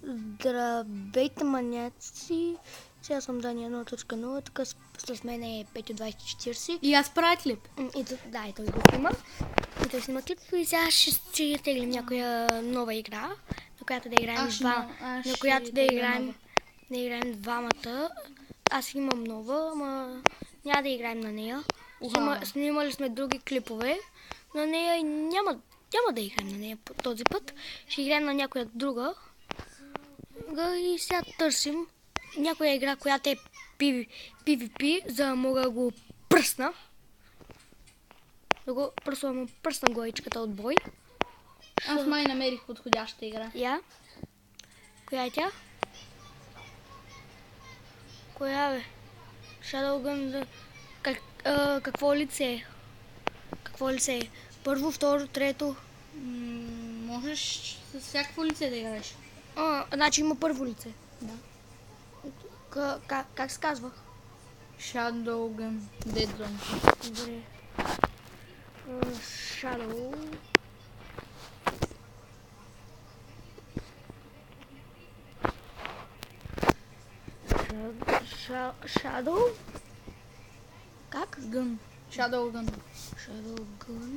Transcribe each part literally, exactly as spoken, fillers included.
Здравейте, маняци! Сега съм Дани едно точка нула, така с, с мен е Петю двайсет четирийсет. И аз правя клип. И, да, и той го снима. И той снима клип. И сега ще, ще теглим някоя нова игра, на която да играем два. На която да играем, да играем двамата. Аз имам нова, ама няма да играем на нея. Снима, снимали сме други клипове на нея и няма, няма да играем на нея по този път. Ще играем на някоя друга. И сега търсим някоя игра, която е пи ви пи, за да мога да го пръсна. Да го пръсвам, пръсна главичката от бой. Аз май намерих подходяща игра. Я? Коя е тя? Коя бе? Shadowgun... Как, а, какво лице е? Какво лице е? Първо, второ, трето? М- можеш с всякакво лице да играеш. А, значи има първо лице. Да. К- как, как се казва? Shadowgun Dead Zone. Добре. Uh, Shadow. Shadow? Как? Gun. Shadowgun. Shadowgun.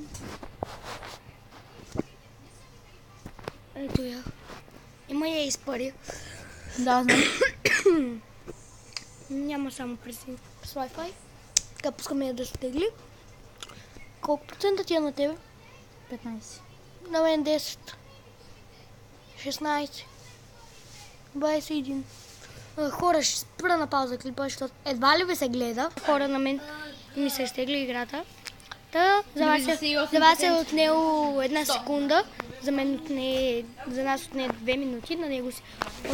Ето я. Има я из пари. Да, знам. Няма само през Wi-Fi. Така пускаме я да се тегли. Колко процента ти е на тебе? петнайсет. На мен десет. шестнайсет. двайсет и един. А, хора, ще спра на пауза клипа, защото едва ли ви се гледа. Хора, на мен ми се изтегли играта. Та, за вас, е, за вас е отнело една секунда. За мен отне, за нас отне две минути. На него си.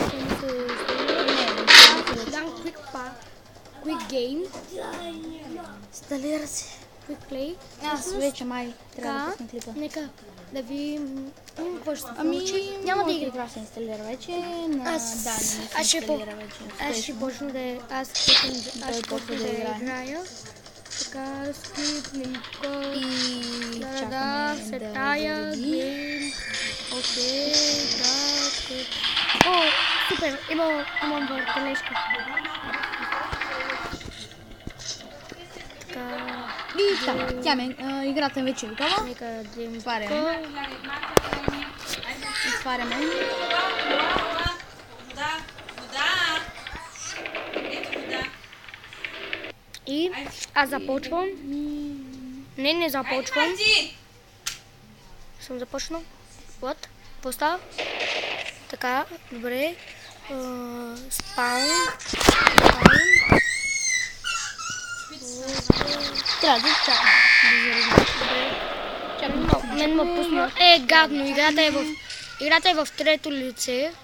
Дам quick pa, quick game. Инсталира се. Quick play. Аз вече май трябва да пусна клипа. Нека да ви... Какво ще се Ами, получи? Няма да игра. игра се инсталира вече. На Аз, Дани се аз ще по... инсталира вече. Аз ще почна да... Аз ще почна да играя. Така, скипнем код. И Да, да, чакаме се да тая, зареди. гейм. Окей, да, скип. О, супер, имам, имам въртележка. Така, И така, тя ме, а, играта е вече готова. нека да им Отваряме. Отваряме. Вода, вода. Ето вода. И аз започвам. Не, не започвам. Ти! Съм започнал. Вот. Поставя. Така, добре. Спаун. Спаун. Трябва да чакам. Добре. Мен ме пусна. Е, гадно. Играта е в... Играта е в трето лице.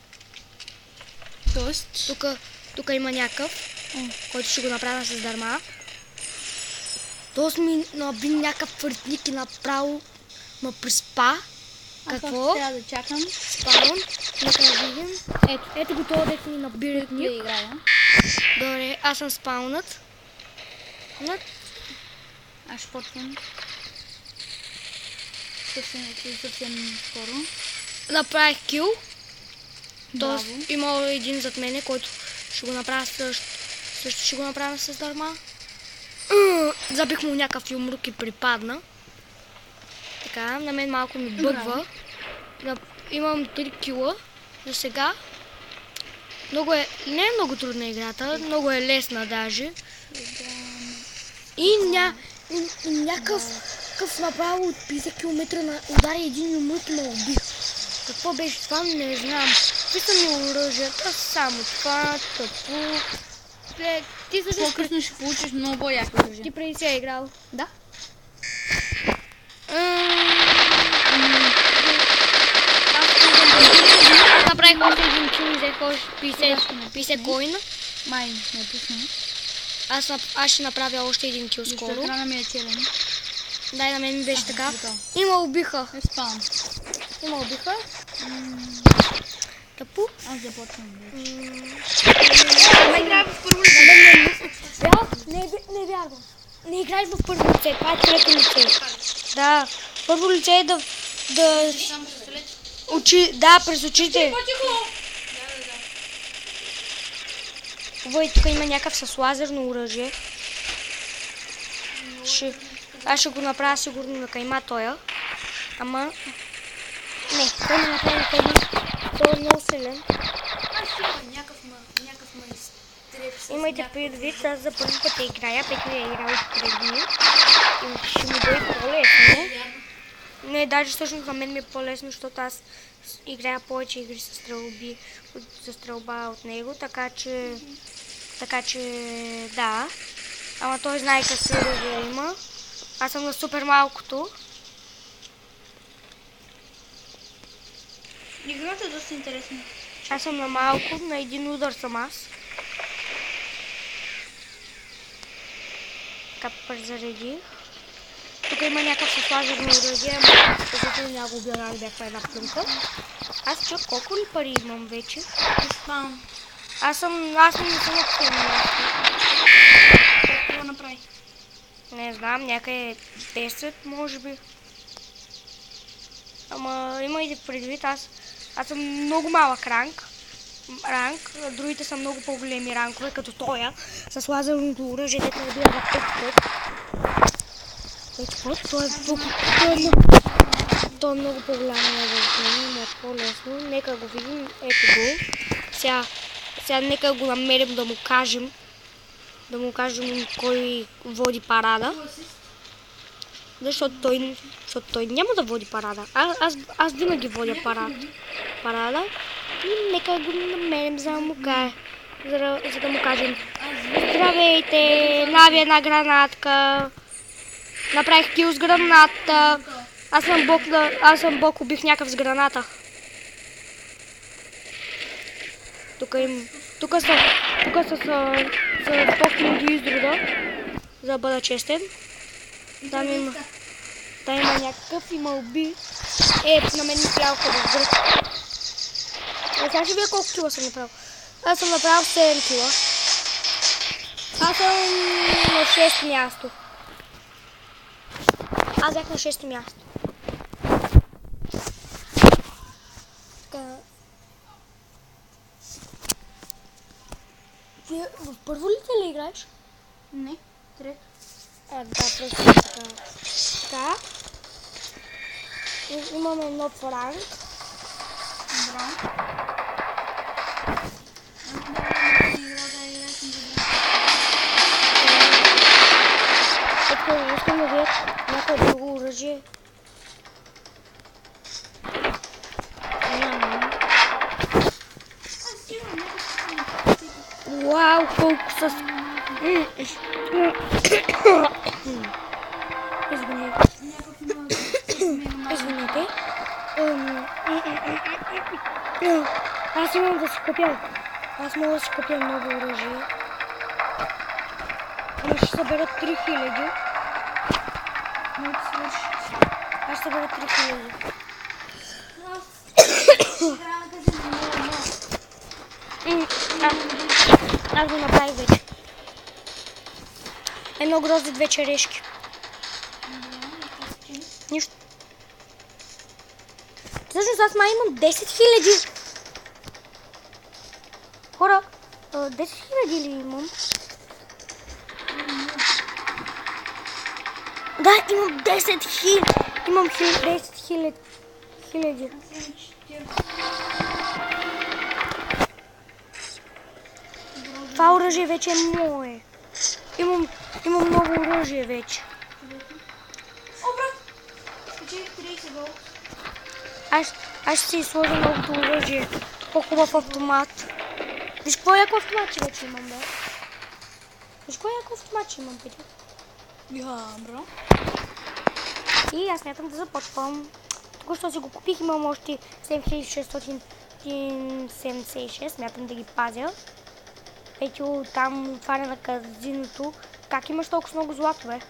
Тоест, Тук, тук има някакъв, който ще го направя с дърма. Тоест ми наби някакъв въртник и направо ме приспа. Какво? аз трябва да чакам. Спаун. Нека да видим. Ето, ето го това, дето ми набира Да ник. играя. Добре, аз съм спаунът. Над. Аз ще почвам. Съвсем, съвсем скоро. Направих кил. Браво. Тоест има един зад мене, който ще го направя също. Също ще го направя с дърма. Забих му някакъв юмрук и припадна. Така, на мен малко ми бъгва. Да, имам три кила за сега. Много е, не е много трудна играта, много е лесна даже. И, ня, и, и някакъв къв направо от петдесет километра на удари един юмрук и ме убих. Какво беше това? Не знам. Какви са ми оръжията? Само това, тъпо. Бе, ти също По-късно ще получиш много по-яко оръжие. ти преди си е играл. Да. Аз направих още един кил и взех още петдесет коина. Май не пусна. Аз, нап- аз ще направя още един кил Защото скоро. екрана ми е черен. Дай, на мен ми беше така. готово. Има убиха. Е спам. Има убиха. Тъпо. Аз започвам вече. Ама играй в първо лице. Не, не вярвам. Не играй в първо лице. Това е трето лице. Да. Първо лице е да... да... Очи... Да, през очите. По-тихо! Ой, тук има някакъв с лазерно оръжие. Ще... Аз ще го направя сигурно на кайма тоя. Ама... Не, той не направи кайма. Той е много силен. Аз имам някакъв ма... някакъв ма изтреп с... Имайте предвид, аз за първи път играя, Петя е играл преди. И ще ми бъде по-лесно. Не, даже всъщност на мен ми е по-лесно, защото аз играя повече игри с стрелби, с стрелба от него, така че... Така че... да. Ама той знае къде оръжие има. Аз съм на супер малкото. Играта е доста интересна. Аз съм на малко, на един удар съм аз. Така презаредих. Тук има някакъв с лазерно оръжие, ама защото няма го убил, аз бях една плюнка. Аз чак колко ли пари имам вече? Спам. Аз съм, аз не съм на последно място. Как го направи? Не знам, някъде десет може би. Ама имайте предвид, аз, аз съм много малък ранг. Ранг, другите са много по-големи рангове, като тоя, с лазерното оръжие, дето убива за пет път. пет път, той е много, той е много, той е много по-голямо от мен, но е по-лесно. Нека го видим, ето го. Сега, сега нека го намерим да му кажем, да му кажем кой води парада. Защото той, защото той няма да води парада. А, аз, аз винаги водя парада. парада. И нека го намерим, за да му, кажем, за, да, за да му кажем: здравейте, нави една гранатка. Направих кил с граната. Аз съм бог, аз съм бог, убих някакъв с граната. Тук им, тук са, тук са са, са сто хиляди изрода, за да бъда честен. Там има, там има някакъв, има уби. Е, на мен ми трябваха в гръб. Е, сега ще вие колко кила съм направил. Аз съм направил седем кила. Аз съм на шесто място. Аз бях на шесто място. Така. Ти в първо ли те ли играеш? Не, трето. А, да, просто така. Така. И имаме нов ранг. Браво. Ето, искам да видят някое друго оръжие. Нямам. Уау, колко с... Извинете. Извинете. Аз имам да си купя. Аз мога да си купя много оръжие. Ама ще събера три хиляди. Може да свърши. Аз ще събера три хиляди. Аз го направих вече. Едно грозде, две черешки. Нищо. Всъщност аз май имам десет хиляди. Хора, десет хиляди ли имам? Да, имам десет хиляди. Имам десет хиляди. Това оръжие вече е мое. Имам, имам много оръжие вече. О, брат! Спечелих трийсет гол. Аз, аз ще си сложа новото оръжие. По-хубав автомат. Виж какво яко автомат вече имам, бе. Виж какво яко автомат имам, Петя. Я, бро. И аз смятам да започвам. Току-що си го купих, имам още седем хиляди шестстотин седемдесет и шест. Смятам да ги пазя. Ето там отваря на казиното. Как имаш толкова много злато, бе?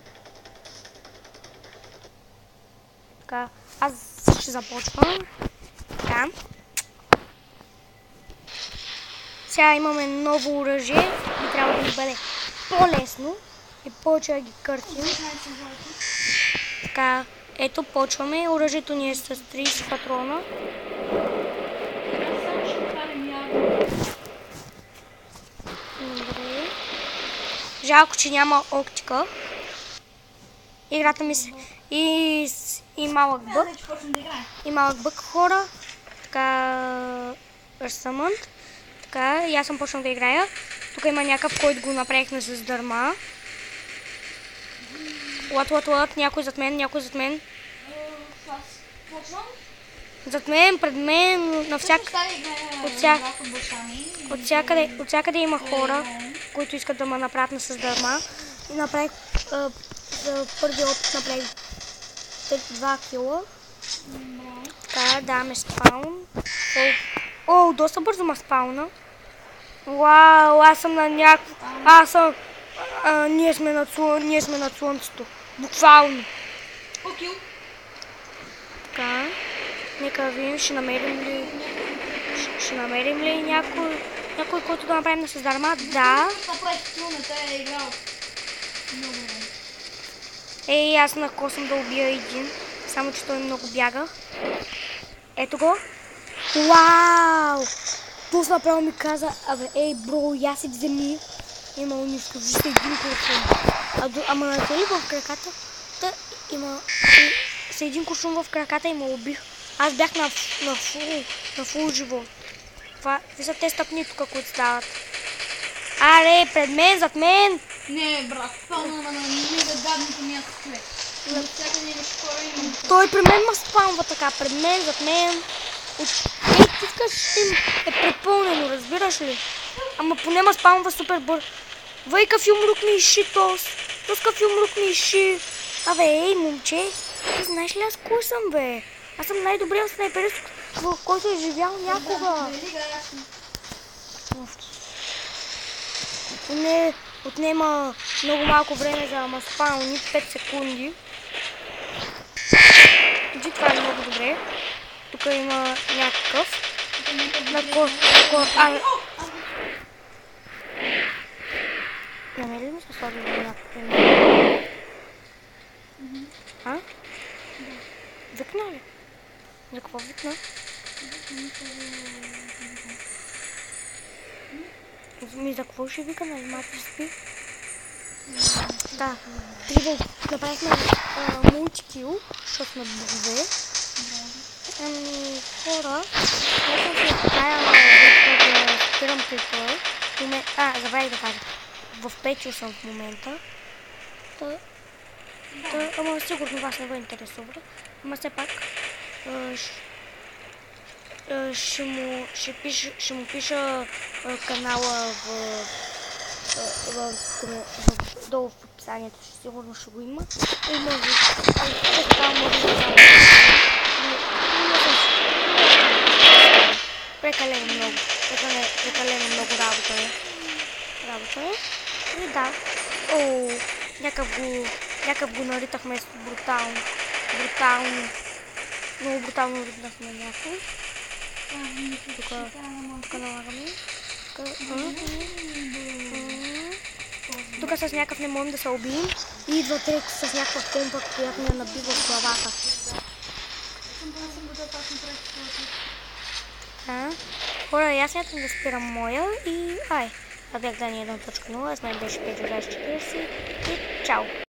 Така, аз ще започвам. Така. Сега имаме ново оръжие и трябва да ни бъде по-лесно и повече да ги къртим. Така, ето почваме. Оръжието ни е с трийсет патрона. Жалко, че няма оптика. Играта ми се... И, и малък бък. Аз вече почвам да играя. И малък бък хора. Така... Ръсъмънт. Така, и аз съм почнал да играя. Тук има някакъв, който го направихме с дърма. Лат, лат, лат, някой зад мен, някой зад мен. Аз почвам. Зад мен, пред мен, на всяк... От всяк- От всякъде, от всякъде има хора, които искат да ме направят с дърма. И направих... а, За първи опит направих два кила. Така, даваме спаун. О, о, доста бързо ме спауна. Вау, аз съм на някакво... Аз съм... А, ние, сме над, слъ... ние сме над слънцето. Буквално. Окей. Така. Нека видим, ще намерим ли... Ще, ще намерим ли някой... Някой, който да направим с дърма? Да. Това прави километра е играл. Много време. Ей, аз на какво съм да убия един. Само, че той много бяга. Ето го. Вау! Пус направо ми каза, абе, ей, бро, я си вземи. Имало нищо, вижте един куршум. А, до- ама на ли в краката? Та има... и- С един куршум в краката и ме убих. Аз бях на, ф- на, фул, на фул живот. Това, какви са те стъпни тук, които стават? Аре, пред мен, зад мен! Не, брат, пълна на негадните място човек. Навсякъде имаш хора и има. Той при мен ме спамва така, пред мен, зад мен. От... Ей, ти искаш им е препълнено, разбираш ли? Ама поне ме спамва супер бързо. Вай, каф юмрук ми иши тос. Тос каф юмрук ми иши. Абе, ей, момче, ти знаеш ли аз кой съм, бе? Аз съм най-добрият снайперист, в който е живял някога. Нали играеш? Поне отнема много малко време за да ме спауни, пет секунди. Иди, това е много добре. Тук има някакъв. На ко... ко... А... Намери ли ми се сложи за някакъв? А? Викна ли? За какво викна? Ми за какво ще вика, нали мати спи? Да, трябва направихме а, мултикил, защото сме богове. Ами, хора, аз съм се покаяла да спирам крипър. А, забравих да кажа. В Петио съм в момента. Та, та, ама сигурно вас не го интересува. Ама все пак а, щ- а, ще, му, ще, пиша, ще му пиша а, канала в, а, в, в, в, долу в описанието. Ще, сигурно ще го има. И може, и така може да стане. Прекалено много. Прекалено, прекалено много работа е. Работа е. И да. О, някакъв го, някакъв го наритахме брутално. Брутално. Много брутално ритнахме някой. Тук, тук налагаме. Тук, тук с някакъв не можем да се убием. И идва трек с някаква помпа, която ни я набива в главата. А? Хора, аз смятам да спирам моя и ай. Това бях Дани едно точка нула, с мен беше Петю двайсет и четиридесет и чао!